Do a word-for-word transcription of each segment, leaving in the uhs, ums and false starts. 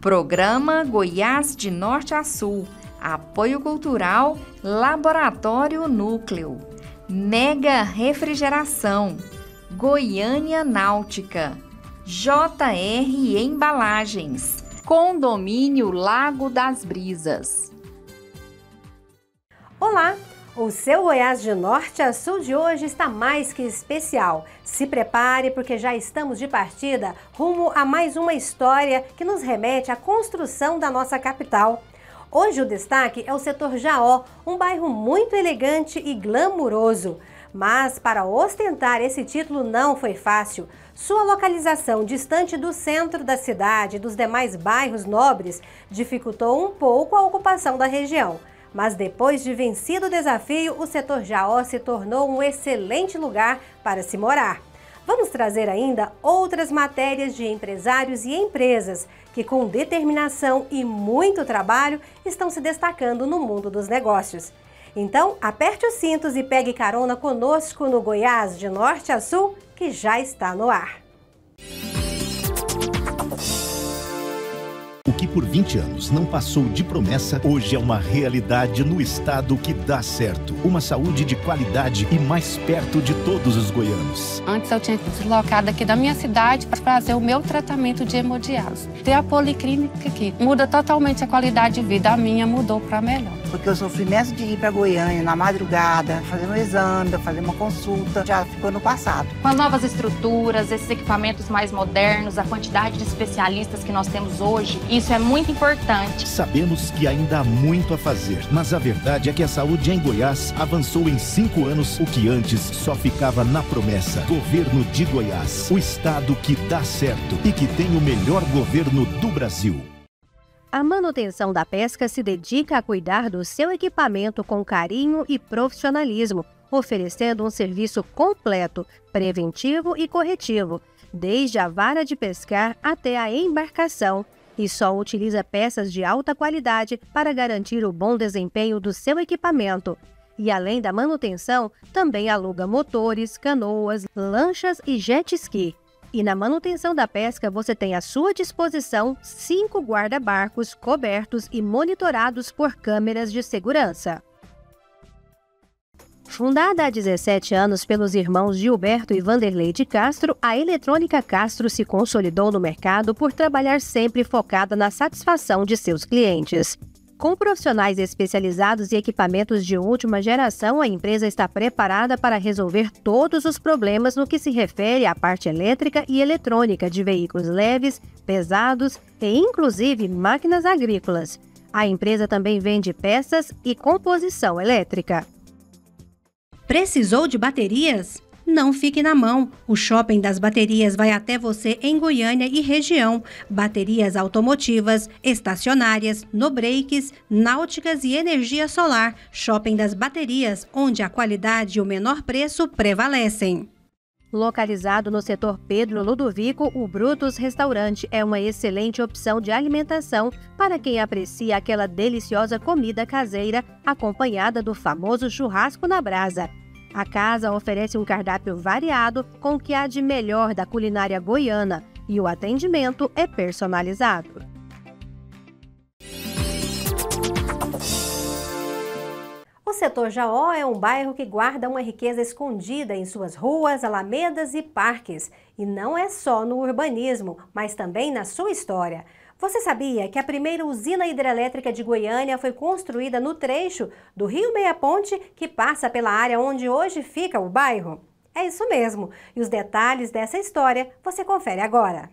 Programa Goiás de Norte a Sul. Apoio Cultural Laboratório Núcleo. Mega Refrigeração. Goiânia Náutica. J R Embalagens. Condomínio Lago das Brisas. Olá! O seu Goiás de Norte a Sul de hoje está mais que especial. Se prepare porque já estamos de partida rumo a mais uma história que nos remete à construção da nossa capital. Hoje o destaque é o setor Jaó, um bairro muito elegante e glamuroso. Mas para ostentar esse título não foi fácil. Sua localização distante do centro da cidade e dos demais bairros nobres dificultou um pouco a ocupação da região. Mas depois de vencido o desafio, o setor Jaó se tornou um excelente lugar para se morar. Vamos trazer ainda outras matérias de empresários e empresas que, com determinação e muito trabalho, estão se destacando no mundo dos negócios. Então, aperte os cintos e pegue carona conosco no Goiás de Norte a Sul, que já está no ar. O que por vinte anos não passou de promessa, hoje é uma realidade no estado que dá certo. Uma saúde de qualidade e mais perto de todos os goianos. Antes eu tinha que deslocar daqui da minha cidade para fazer o meu tratamento de hemodiálise. Ter a policlínica aqui muda totalmente a qualidade de vida. A minha mudou para melhor. Porque o sofrimento de ir para Goiânia na madrugada, fazer um exame, fazer uma consulta, já ficou no passado. Com as novas estruturas, esses equipamentos mais modernos, a quantidade de especialistas que nós temos hoje, isso é muito importante. Sabemos que ainda há muito a fazer, mas a verdade é que a saúde em Goiás avançou em cinco anos, o que antes só ficava na promessa. Governo de Goiás, o estado que dá certo e que tem o melhor governo do Brasil. A manutenção da pesca se dedica a cuidar do seu equipamento com carinho e profissionalismo, oferecendo um serviço completo, preventivo e corretivo, desde a vara de pescar até a embarcação, e só utiliza peças de alta qualidade para garantir o bom desempenho do seu equipamento. E além da manutenção, também aluga motores, canoas, lanchas e jet ski. E na manutenção da pesca você tem à sua disposição cinco guarda-barcos cobertos e monitorados por câmeras de segurança. Fundada há dezessete anos pelos irmãos Gilberto e Vanderlei de Castro, a Eletrônica Castro se consolidou no mercado por trabalhar sempre focada na satisfação de seus clientes. Com profissionais especializados e equipamentos de última geração, a empresa está preparada para resolver todos os problemas no que se refere à parte elétrica e eletrônica de veículos leves, pesados e, inclusive, máquinas agrícolas. A empresa também vende peças e composição elétrica. Precisou de baterias? Não fique na mão. O Shopping das Baterias vai até você em Goiânia e região. Baterias automotivas, estacionárias, no-breaks, náuticas e energia solar. Shopping das Baterias, onde a qualidade e o menor preço prevalecem. Localizado no setor Pedro Ludovico, o Brutus Restaurante é uma excelente opção de alimentação para quem aprecia aquela deliciosa comida caseira acompanhada do famoso churrasco na brasa. A casa oferece um cardápio variado com o que há de melhor da culinária goiana e o atendimento é personalizado. O setor Jaó é um bairro que guarda uma riqueza escondida em suas ruas, alamedas e parques. E não é só no urbanismo, mas também na sua história. Você sabia que a primeira usina hidrelétrica de Goiânia foi construída no trecho do Rio Meia Ponte, que passa pela área onde hoje fica o bairro? É isso mesmo. E os detalhes dessa história você confere agora.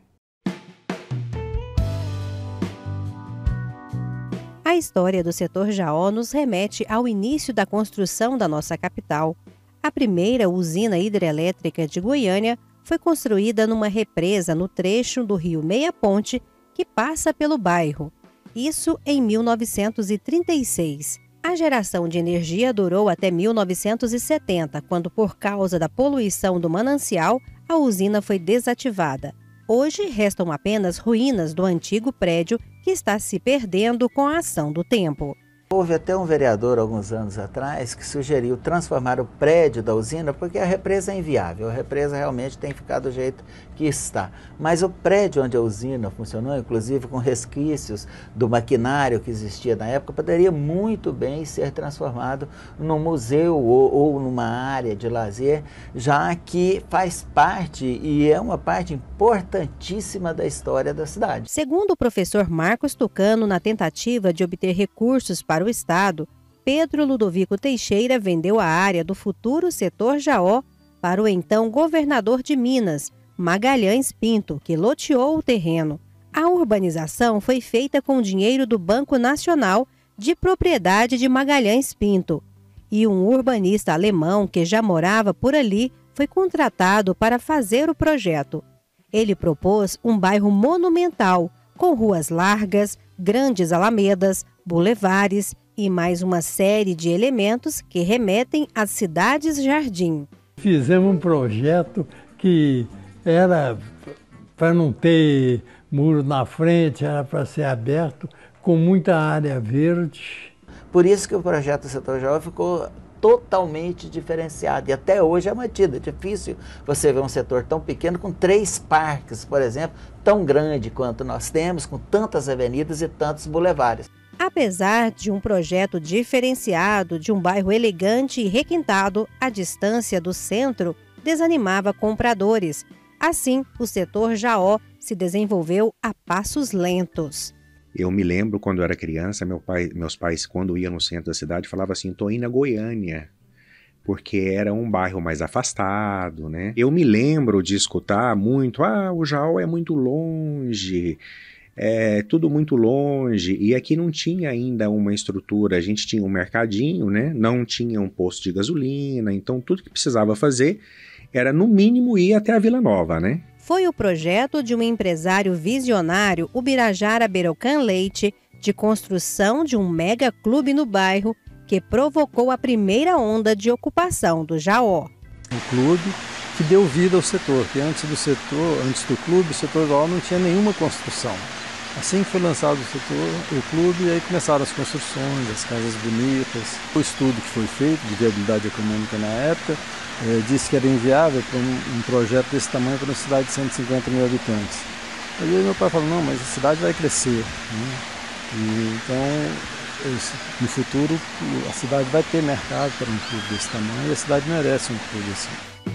A história do setor Jaó nos remete ao início da construção da nossa capital. A primeira usina hidrelétrica de Goiânia foi construída numa represa no trecho do Rio Meia Ponte, que passa pelo bairro. Isso em mil novecentos e trinta e seis. A geração de energia durou até mil novecentos e setenta, quando, por causa da poluição do manancial, a usina foi desativada. Hoje restam apenas ruínas do antigo prédio que está se perdendo com a ação do tempo. Houve até um vereador, alguns anos atrás, que sugeriu transformar o prédio da usina, porque a represa é inviável, a represa realmente tem que ficar do jeito que está. Mas o prédio onde a usina funcionou, inclusive com resquícios do maquinário que existia na época, poderia muito bem ser transformado num museu ou, ou numa área de lazer, já que faz parte e é uma parte importantíssima da história da cidade. Segundo o professor Marcos Tucano, na tentativa de obter recursos para o Estado, Pedro Ludovico Teixeira vendeu a área do futuro setor Jaó para o então governador de Minas, Magalhães Pinto, que loteou o terreno. A urbanização foi feita com dinheiro do Banco Nacional, de propriedade de Magalhães Pinto. E um urbanista alemão que já morava por ali foi contratado para fazer o projeto. Ele propôs um bairro monumental, com ruas largas, grandes alamedas, bulevares e mais uma série de elementos que remetem às cidades-jardim. Fizemos um projeto que era para não ter muro na frente, era para ser aberto, com muita área verde. Por isso que o projeto do setor Jaó ficou totalmente diferenciado e até hoje é mantido. É difícil você ver um setor tão pequeno com três parques, por exemplo, tão grande quanto nós temos, com tantas avenidas e tantos bulevares. Apesar de um projeto diferenciado, de um bairro elegante e requintado, a distância do centro desanimava compradores. Assim, o setor Jaó se desenvolveu a passos lentos. Eu me lembro, quando eu era criança, meu pai, meus pais, quando iam no centro da cidade, falavam assim, tô indo a Goiânia, porque era um bairro mais afastado, né? Eu me lembro de escutar muito, ah, o Jaó é muito longe, é tudo muito longe, e aqui não tinha ainda uma estrutura, a gente tinha um mercadinho, né? Não tinha um posto de gasolina, então tudo que precisava fazer era, no mínimo, ir até a Vila Nova, né? Foi o projeto de um empresário visionário, Ubirajara Berocan Leite, de construção de um mega clube no bairro, que provocou a primeira onda de ocupação do Jaó. Um clube que deu vida ao setor, que antes do setor, antes do clube, o setor Jaó não tinha nenhuma construção. Assim que foi lançado o setor, o clube, aí começaram as construções, as casas bonitas. O estudo que foi feito de viabilidade econômica na época eh, disse que era inviável para um, um projeto desse tamanho para uma cidade de cento e cinquenta mil habitantes. Aí meu pai falou, não, mas a cidade vai crescer, né? E, então, esse, no futuro, a cidade vai ter mercado para um clube desse tamanho e a cidade merece um clube assim.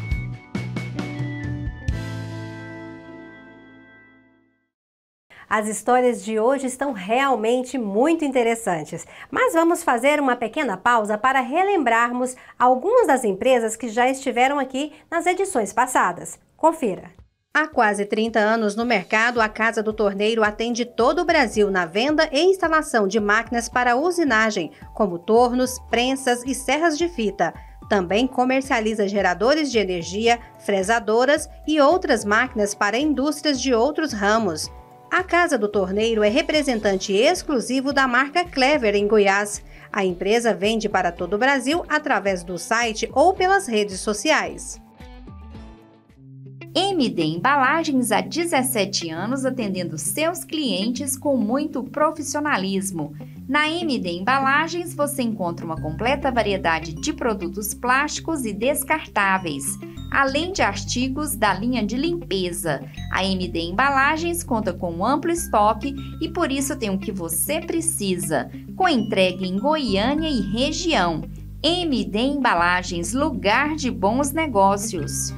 As histórias de hoje estão realmente muito interessantes, mas vamos fazer uma pequena pausa para relembrarmos algumas das empresas que já estiveram aqui nas edições passadas. Confira! Há quase trinta anos no mercado, a Casa do Torneiro atende todo o Brasil na venda e instalação de máquinas para usinagem, como tornos, prensas e serras de fita. Também comercializa geradores de energia, fresadoras e outras máquinas para indústrias de outros ramos. A Casa do Torneiro é representante exclusivo da marca Clever em Goiás. A empresa vende para todo o Brasil através do site ou pelas redes sociais. M D Embalagens há dezessete anos atendendo seus clientes com muito profissionalismo. Na M D Embalagens você encontra uma completa variedade de produtos plásticos e descartáveis, além de artigos da linha de limpeza. A M D Embalagens conta com um amplo estoque e por isso tem o que você precisa, com entrega em Goiânia e região. M D Embalagens, lugar de bons negócios.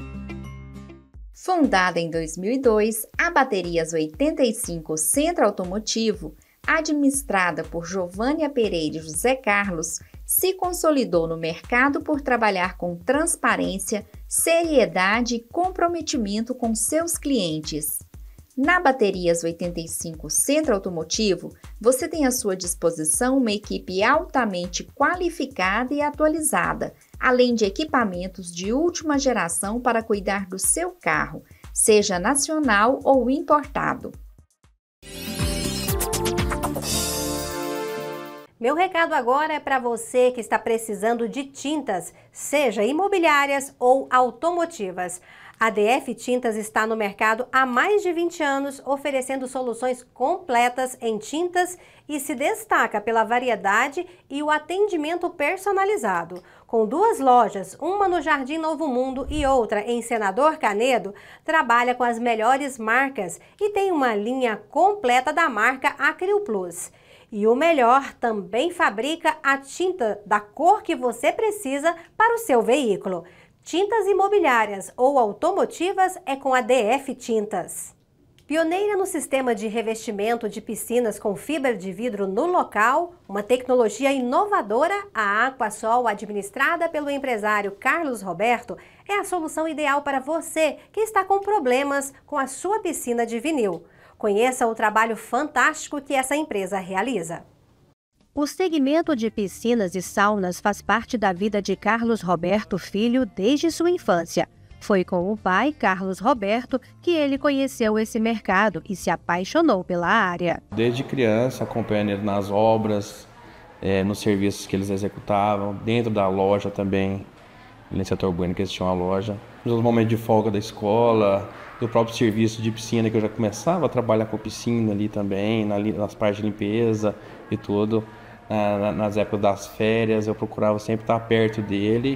Fundada em dois mil e dois, a Baterias oitenta e cinco Centro Automotivo, administrada por Giovânia Pereira e José Carlos, se consolidou no mercado por trabalhar com transparência, seriedade e comprometimento com seus clientes. Na Baterias oitenta e cinco Centro Automotivo, você tem à sua disposição uma equipe altamente qualificada e atualizada, além de equipamentos de última geração para cuidar do seu carro, seja nacional ou importado. Meu recado agora é para você que está precisando de tintas, seja imobiliárias ou automotivas. A D F Tintas está no mercado há mais de vinte anos, oferecendo soluções completas em tintas e se destaca pela variedade e o atendimento personalizado. Com duas lojas, uma no Jardim Novo Mundo e outra em Senador Canedo, trabalha com as melhores marcas e tem uma linha completa da marca Acril Plus. E o melhor, também fabrica a tinta da cor que você precisa para o seu veículo. Tintas imobiliárias ou automotivas é com a D F Tintas. Pioneira no sistema de revestimento de piscinas com fibra de vidro no local, uma tecnologia inovadora, a Aquasol, administrada pelo empresário Carlos Roberto, é a solução ideal para você que está com problemas com a sua piscina de vinil. Conheça o trabalho fantástico que essa empresa realiza. O segmento de piscinas e saunas faz parte da vida de Carlos Roberto Filho desde sua infância. Foi com o pai, Carlos Roberto, que ele conheceu esse mercado e se apaixonou pela área. Desde criança, acompanhando ele nas obras, é, nos serviços que eles executavam, dentro da loja também, no setor bueno que eles tinham a loja. Nos momentos de folga da escola, do próprio serviço de piscina, que eu já começava a trabalhar com piscina ali também, nas partes de limpeza e tudo. Nas épocas das férias, eu procurava sempre estar perto dele,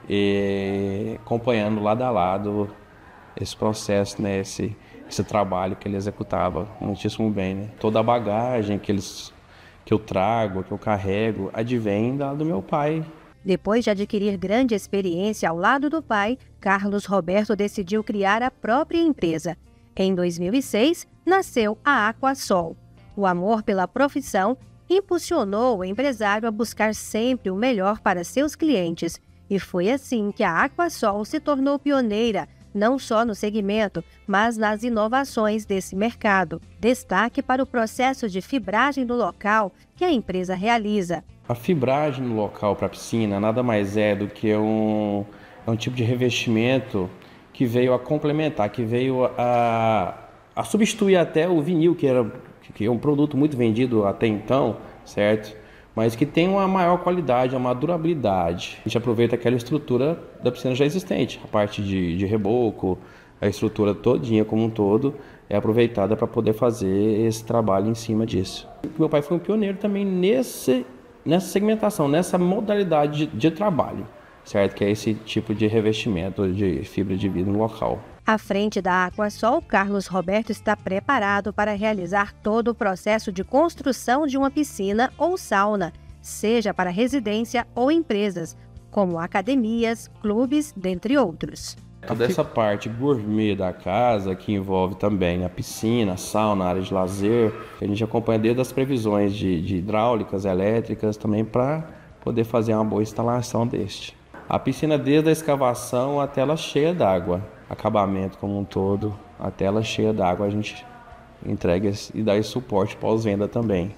e acompanhando lado a lado esse processo, né, esse, esse trabalho que ele executava muitíssimo bem. Né? Toda a bagagem que, eles, que eu trago, que eu carrego, advém da, do meu pai. Depois de adquirir grande experiência ao lado do pai, Carlos Roberto decidiu criar a própria empresa. Em dois mil e seis, nasceu a Aquasol. O amor pela profissão impulsionou o empresário a buscar sempre o melhor para seus clientes. E foi assim que a Aquasol se tornou pioneira, não só no segmento, mas nas inovações desse mercado. Destaque para o processo de fibragem do local que a empresa realiza. A fibragem no local para a piscina nada mais é do que um, é um tipo de revestimento que veio a complementar, que veio a, a substituir até o vinil, que era que é um produto muito vendido até então, certo? Mas que tem uma maior qualidade, uma durabilidade. A gente aproveita aquela estrutura da piscina já existente, a parte de, de reboco, a estrutura todinha como um todo é aproveitada para poder fazer esse trabalho em cima disso. Meu pai foi um pioneiro também nesse, nessa segmentação, nessa modalidade de, de trabalho, certo? Que é esse tipo de revestimento de fibra de vidro no local. À frente da Aquasol, Carlos Roberto está preparado para realizar todo o processo de construção de uma piscina ou sauna, seja para residência ou empresas, como academias, clubes, dentre outros. Toda essa parte gourmet da casa, que envolve também a piscina, a sauna, a área de lazer, a gente acompanha desde as previsões de, de hidráulicas, elétricas, também para poder fazer uma boa instalação deste. A piscina desde a escavação até ela cheia d'água. Acabamento como um todo, até ela cheia d'água, a gente entrega e dá esse suporte pós-venda também.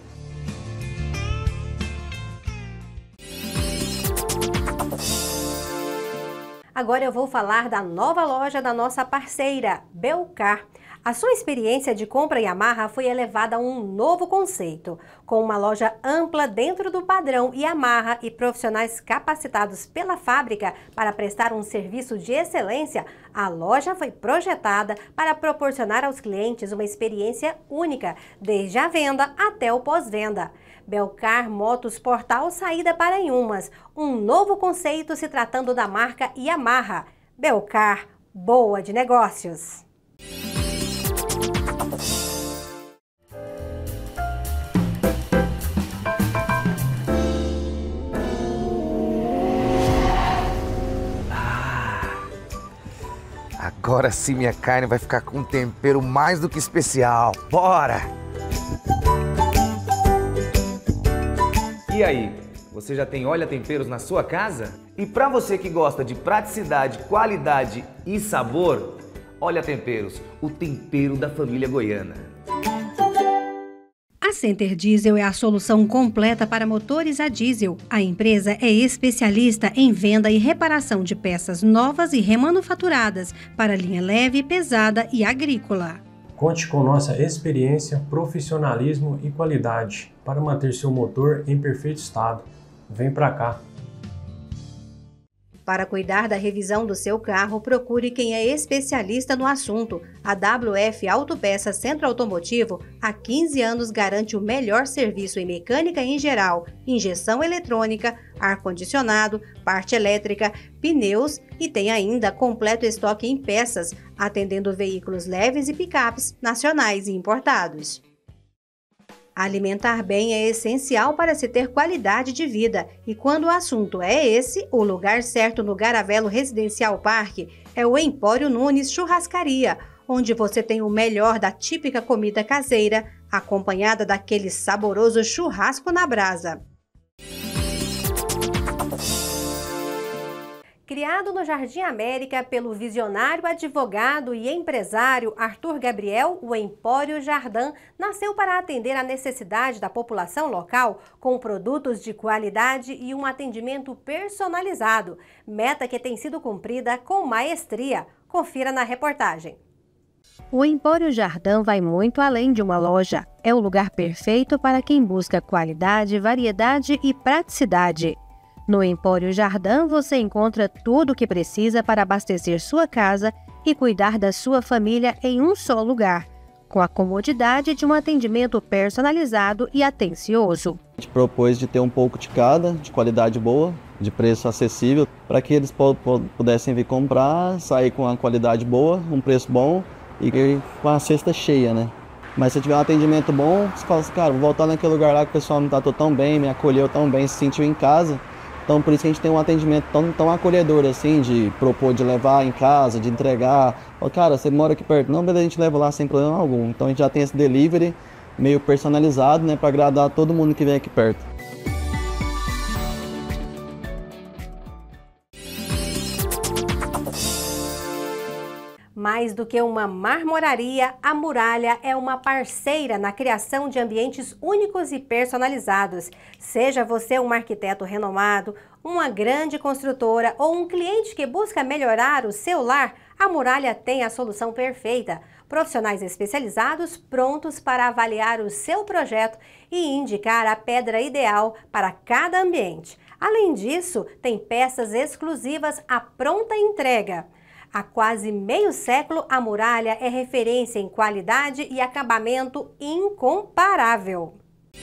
Agora eu vou falar da nova loja da nossa parceira, Belcar. A sua experiência de compra Yamaha foi elevada a um novo conceito. Com uma loja ampla dentro do padrão Yamaha e profissionais capacitados pela fábrica para prestar um serviço de excelência, a loja foi projetada para proporcionar aos clientes uma experiência única, desde a venda até o pós-venda. Belcar Motos Portal Saída para Inhumas, um novo conceito se tratando da marca Yamaha. Belcar, boa de negócios! Agora sim minha carne vai ficar com um tempero mais do que especial. Bora! E aí, você já tem Olha Temperos na sua casa? E para você que gosta de praticidade, qualidade e sabor, Olha Temperos, o tempero da família goiana. A Center Diesel é a solução completa para motores a diesel. A empresa é especialista em venda e reparação de peças novas e remanufaturadas para linha leve, pesada e agrícola. Conte com nossa experiência, profissionalismo e qualidade para manter seu motor em perfeito estado. Vem pra cá! Para cuidar da revisão do seu carro, procure quem é especialista no assunto. A W F Autopeças Centro Automotivo há quinze anos garante o melhor serviço em mecânica em geral, injeção eletrônica, ar-condicionado, parte elétrica, pneus e tem ainda completo estoque em peças, atendendo veículos leves e picapes nacionais e importados. Alimentar bem é essencial para se ter qualidade de vida e quando o assunto é esse, o lugar certo no Garavelo Residencial Parque é o Empório Nunes Churrascaria, onde você tem o melhor da típica comida caseira, acompanhada daquele saboroso churrasco na brasa. Criado no Jardim América pelo visionário advogado e empresário Arthur Gabriel, o Empório Jardim nasceu para atender a necessidade da população local com produtos de qualidade e um atendimento personalizado, meta que tem sido cumprida com maestria. Confira na reportagem. O Empório Jardim vai muito além de uma loja. É o lugar perfeito para quem busca qualidade, variedade e praticidade. No Empório Jardim você encontra tudo o que precisa para abastecer sua casa e cuidar da sua família em um só lugar, com a comodidade de um atendimento personalizado e atencioso. A gente propôs de ter um pouco de cada, de qualidade boa, de preço acessível, para que eles pudessem vir comprar, sair com uma qualidade boa, um preço bom e com a cesta cheia, né? Mas se tiver um atendimento bom, você fala assim, cara, vou voltar naquele lugar lá que o pessoal me tratou tão bem, me acolheu tão bem, se sentiu em casa. Então, por isso que a gente tem um atendimento tão, tão acolhedor, assim, de propor, de levar em casa, de entregar. Fala, cara, você mora aqui perto? Não, beleza, a gente leva lá sem problema algum. Então, a gente já tem esse delivery meio personalizado, né, para agradar todo mundo que vem aqui perto. Mais do que uma marmoraria, a Muralha é uma parceira na criação de ambientes únicos e personalizados. Seja você um arquiteto renomado, uma grande construtora ou um cliente que busca melhorar o seu lar, a Muralha tem a solução perfeita. Profissionais especializados prontos para avaliar o seu projeto e indicar a pedra ideal para cada ambiente. Além disso, tem peças exclusivas à pronta entrega. Há quase meio século, a Muralha é referência em qualidade e acabamento incomparável.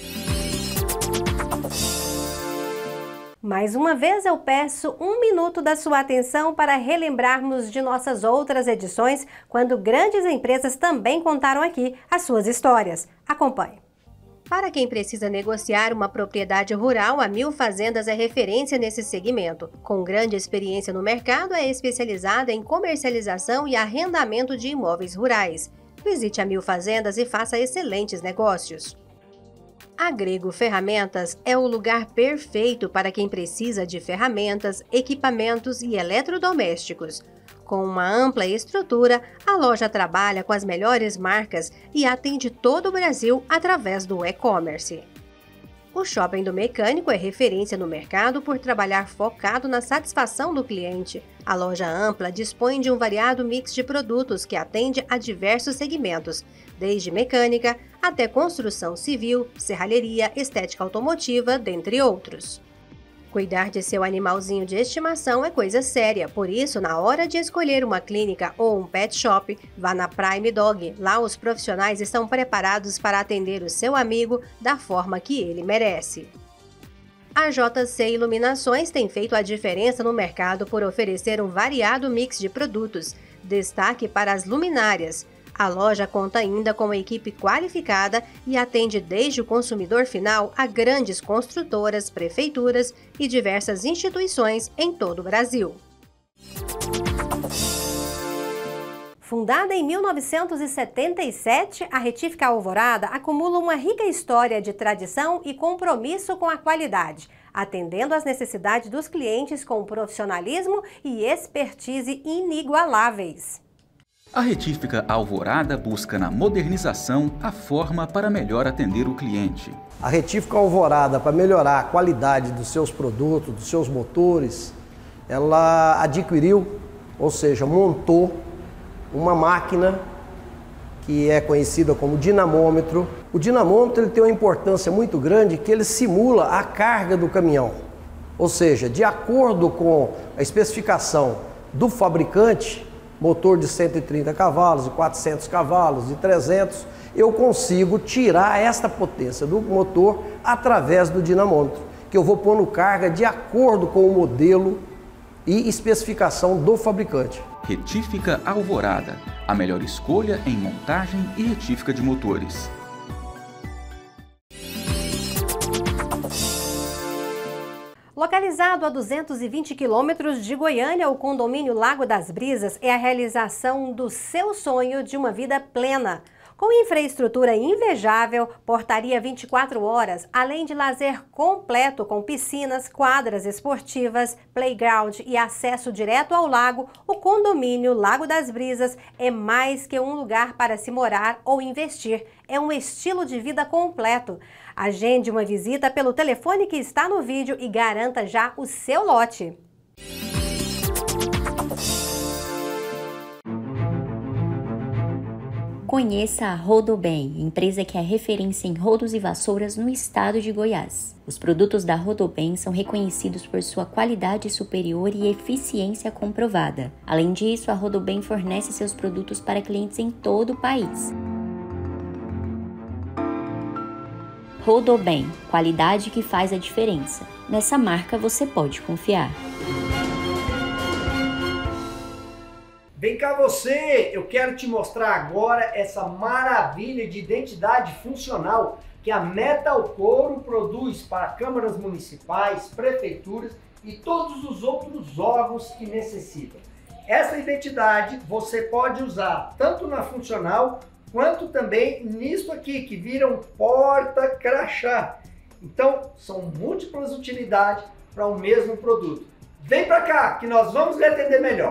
Mais uma vez eu peço um minuto da sua atenção para relembrarmos de nossas outras edições, quando grandes empresas também contaram aqui as suas histórias. Acompanhe. Para quem precisa negociar uma propriedade rural, a Mil Fazendas é referência nesse segmento. Com grande experiência no mercado, é especializada em comercialização e arrendamento de imóveis rurais. Visite a Mil Fazendas e faça excelentes negócios. A Grego Ferramentas é o lugar perfeito para quem precisa de ferramentas, equipamentos e eletrodomésticos. Com uma ampla estrutura, a loja trabalha com as melhores marcas e atende todo o Brasil através do e-commerce. O Shopping do Mecânico é referência no mercado por trabalhar focado na satisfação do cliente. A loja ampla dispõe de um variado mix de produtos que atende a diversos segmentos, desde mecânica até construção civil, serralheria, estética automotiva, dentre outros. Cuidar de seu animalzinho de estimação é coisa séria, por isso, na hora de escolher uma clínica ou um pet shop, vá na Prime Dog. Lá os profissionais estão preparados para atender o seu amigo da forma que ele merece. A J C Iluminações tem feito a diferença no mercado por oferecer um variado mix de produtos. Destaque para as luminárias. A loja conta ainda com uma equipe qualificada e atende desde o consumidor final a grandes construtoras, prefeituras e diversas instituições em todo o Brasil. Fundada em mil novecentos e setenta e sete, a Retífica Alvorada acumula uma rica história de tradição e compromisso com a qualidade, atendendo às necessidades dos clientes com profissionalismo e expertise inigualáveis. A Retífica Alvorada busca na modernização a forma para melhor atender o cliente. A Retífica Alvorada, para melhorar a qualidade dos seus produtos, dos seus motores, ela adquiriu, ou seja, montou uma máquina que é conhecida como dinamômetro. O dinamômetro ele tem uma importância muito grande que ele simula a carga do caminhão. Ou seja, de acordo com a especificação do fabricante, motor de cento e trinta cavalos, de quatrocentos cavalos, de trezentos, eu consigo tirar esta potência do motor através do dinamômetro, que eu vou pondo carga de acordo com o modelo e especificação do fabricante. Retífica Alvorada, a melhor escolha em montagem e retífica de motores. Localizado a duzentos e vinte quilômetros de Goiânia, o condomínio Lago das Brisas é a realização do seu sonho de uma vida plena. Com infraestrutura invejável, portaria vinte e quatro horas, além de lazer completo com piscinas, quadras esportivas, playground e acesso direto ao lago, o condomínio Lago das Brisas é mais que um lugar para se morar ou investir. É um estilo de vida completo. Agende uma visita pelo telefone que está no vídeo e garanta já o seu lote. Conheça a Rodobem, empresa que é referência em rodos e vassouras no estado de Goiás. Os produtos da Rodobem são reconhecidos por sua qualidade superior e eficiência comprovada. Além disso, a Rodobem fornece seus produtos para clientes em todo o país. Rodobem, qualidade que faz a diferença. Nessa marca você pode confiar. Vem cá você, eu quero te mostrar agora essa maravilha de identidade funcional que a Metal Couro produz para câmaras municipais, prefeituras e todos os outros órgãos que necessitam. Essa identidade você pode usar tanto na funcional quanto também nisso aqui que vira um porta-crachá. Então são múltiplas utilidades para o mesmo produto. Vem para cá que nós vamos lhe atender melhor.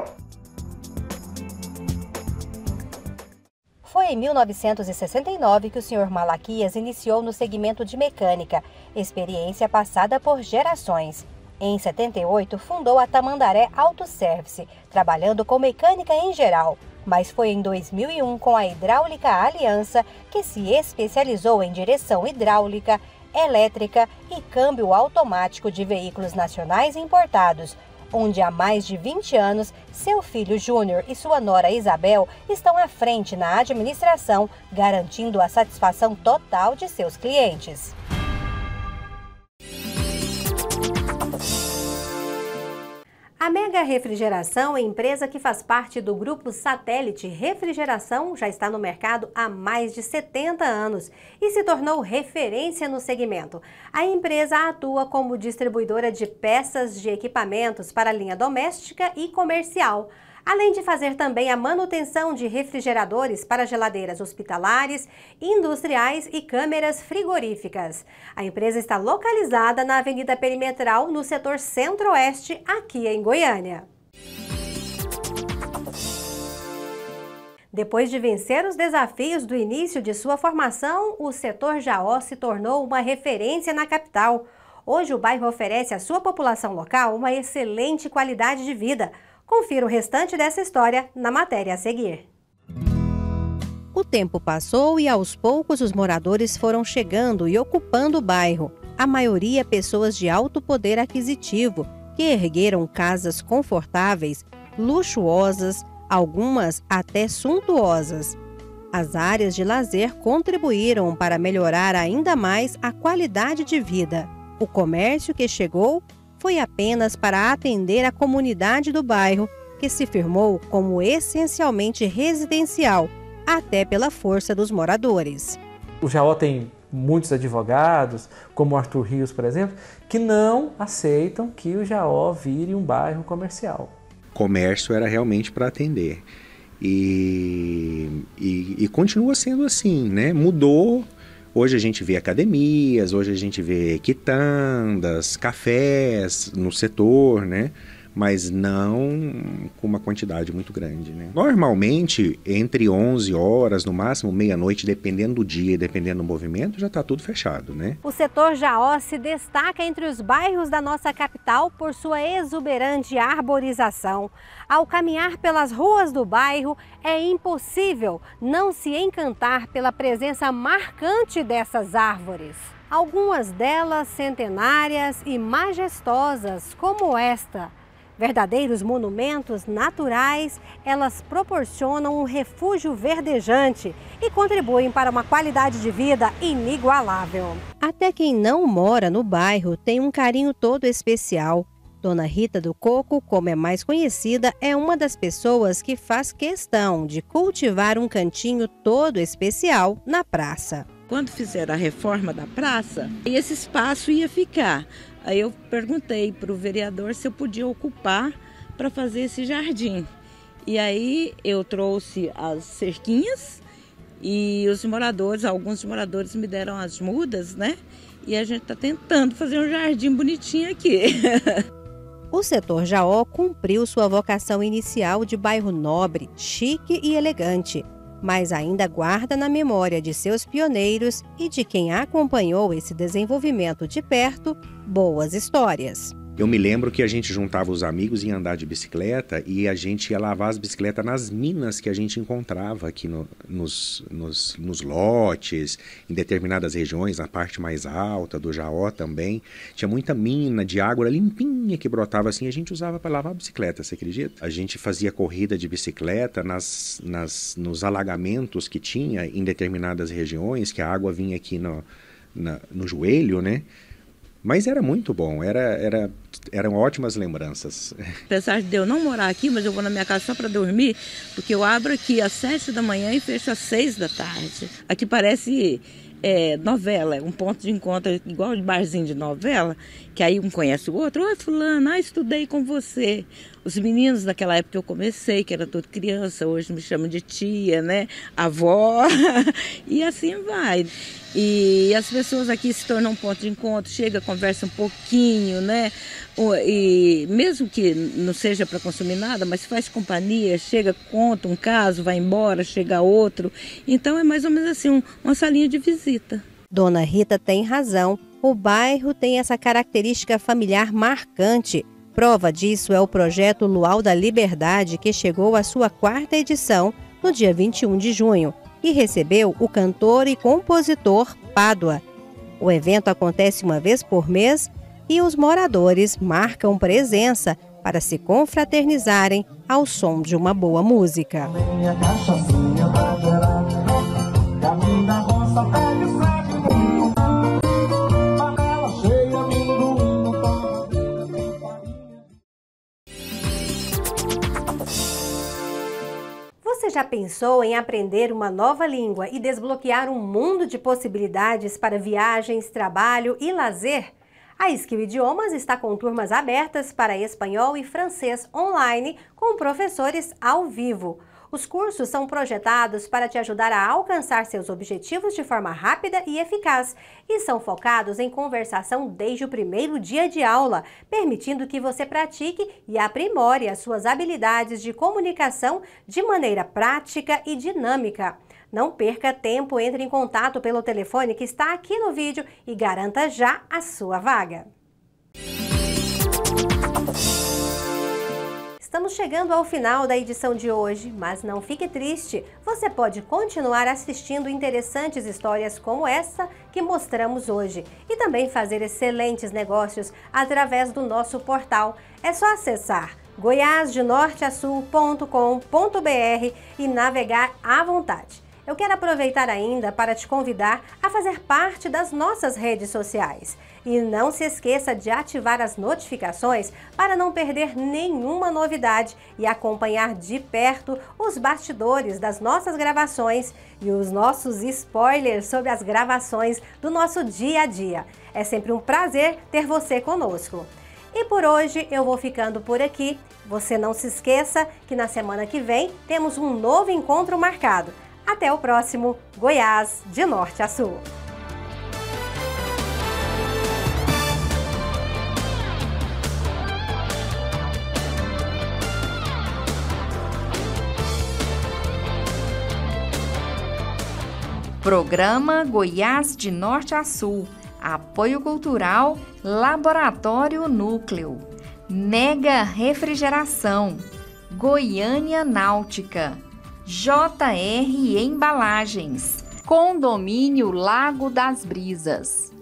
Foi em mil novecentos e sessenta e nove que o senhor Malaquias iniciou no segmento de mecânica, experiência passada por gerações. Em setenta e oito, fundou a Tamandaré Auto Service, trabalhando com mecânica em geral. Mas foi em dois mil e um, com a Hidráulica Aliança, que se especializou em direção hidráulica, elétrica e câmbio automático de veículos nacionais e importados, onde há mais de vinte anos, seu filho Júnior e sua nora Isabel estão à frente na administração, garantindo a satisfação total de seus clientes. A Mega Refrigeração é empresa que faz parte do grupo Satélite Refrigeração, já está no mercado há mais de setenta anos e se tornou referência no segmento. A empresa atua como distribuidora de peças de equipamentos para a linha doméstica e comercial, além de fazer também a manutenção de refrigeradores para geladeiras hospitalares, industriais e câmeras frigoríficas. A empresa está localizada na Avenida Perimetral, no setor Centro-Oeste, aqui em Goiânia. Depois de vencer os desafios do início de sua formação, o setor Jaó se tornou uma referência na capital. Hoje o bairro oferece à sua população local uma excelente qualidade de vida. Confira o restante dessa história na matéria a seguir. O tempo passou e aos poucos os moradores foram chegando e ocupando o bairro. A maioria pessoas de alto poder aquisitivo, que ergueram casas confortáveis, luxuosas, algumas até suntuosas. As áreas de lazer contribuíram para melhorar ainda mais a qualidade de vida. O comércio que chegou foi apenas para atender a comunidade do bairro, que se firmou como essencialmente residencial, até pela força dos moradores. O Jaó tem muitos advogados, como o Arthur Rios, por exemplo, que não aceitam que o Jaó vire um bairro comercial. Comércio era realmente para atender. E, e, e continua sendo assim, né? Mudou. Hoje a gente vê academias, hoje a gente vê quitandas, cafés no setor, né? Mas não com uma quantidade muito grande, né? Normalmente, entre onze horas, no máximo meia-noite, dependendo do dia, dependendo do movimento, já está tudo fechado, né? O setor Jaó se destaca entre os bairros da nossa capital por sua exuberante arborização. Ao caminhar pelas ruas do bairro, é impossível não se encantar pela presença marcante dessas árvores. Algumas delas centenárias e majestosas, como esta. Verdadeiros monumentos naturais, elas proporcionam um refúgio verdejante e contribuem para uma qualidade de vida inigualável. Até quem não mora no bairro tem um carinho todo especial. Dona Rita do Coco, como é mais conhecida, é uma das pessoas que faz questão de cultivar um cantinho todo especial na praça. Quando fizeram a reforma da praça, esse espaço ia ficar. Aí eu perguntei para o vereador se eu podia ocupar para fazer esse jardim. E aí eu trouxe as cerquinhas e os moradores, alguns moradores me deram as mudas, né? E a gente está tentando fazer um jardim bonitinho aqui. O setor Jaó cumpriu sua vocação inicial de bairro nobre, chique e elegante, mas ainda guarda na memória de seus pioneiros e de quem acompanhou esse desenvolvimento de perto boas histórias. Eu me lembro que a gente juntava os amigos e ia andar de bicicleta e a gente ia lavar as bicicletas nas minas que a gente encontrava aqui no, nos, nos, nos lotes, em determinadas regiões, na parte mais alta do Jaó também. Tinha muita mina de água limpinha que brotava assim, a gente usava para lavar a bicicleta, você acredita? A gente fazia corrida de bicicleta nas, nas, nos alagamentos que tinha em determinadas regiões, que a água vinha aqui no, na, no joelho, né? Mas era muito bom, era, era, eram ótimas lembranças. Apesar de eu não morar aqui, mas eu vou na minha casa só para dormir, porque eu abro aqui às sete da manhã e fecho às seis da tarde. Aqui parece é, novela, um ponto de encontro igual de barzinho de novela, que aí um conhece o outro. Oi, fulano, ah, estudei com você. Os meninos daquela época que eu comecei, que era tudo criança, hoje me chamam de tia, né? Avó, e assim vai. E as pessoas aqui se tornam um ponto de encontro, chega, conversa um pouquinho, né? E mesmo que não seja para consumir nada, mas faz companhia, chega, conta um caso, vai embora, chega outro. Então é mais ou menos assim, um, uma salinha de visita. Dona Rita tem razão, o bairro tem essa característica familiar marcante. Prova disso é o projeto Luau da Liberdade, que chegou à sua quarta edição no dia vinte e um de junho. E recebeu o cantor e compositor Pádua. O evento acontece uma vez por mês e os moradores marcam presença para se confraternizarem ao som de uma boa música. Você já pensou em aprender uma nova língua e desbloquear um mundo de possibilidades para viagens, trabalho e lazer? A Skill Idiomas está com turmas abertas para espanhol e francês online com professores ao vivo. Os cursos são projetados para te ajudar a alcançar seus objetivos de forma rápida e eficaz e são focados em conversação desde o primeiro dia de aula, permitindo que você pratique e aprimore as suas habilidades de comunicação de maneira prática e dinâmica. Não perca tempo, entre em contato pelo telefone que está aqui no vídeo e garanta já a sua vaga. Estamos chegando ao final da edição de hoje, mas não fique triste, você pode continuar assistindo interessantes histórias como essa que mostramos hoje e também fazer excelentes negócios através do nosso portal. É só acessar goiás de norte a sul ponto com ponto br e navegar à vontade. Eu quero aproveitar ainda para te convidar a fazer parte das nossas redes sociais. E não se esqueça de ativar as notificações para não perder nenhuma novidade e acompanhar de perto os bastidores das nossas gravações e os nossos spoilers sobre as gravações do nosso dia a dia. É sempre um prazer ter você conosco. E por hoje eu vou ficando por aqui. Você não se esqueça que na semana que vem temos um novo encontro marcado. Até o próximo Goiás de Norte a Sul. Programa Goiás de Norte a Sul. Apoio Cultural Laboratório Núcleo. Mega Refrigeração. Goiânia Náutica. J R Embalagens. Condomínio Lago das Brisas.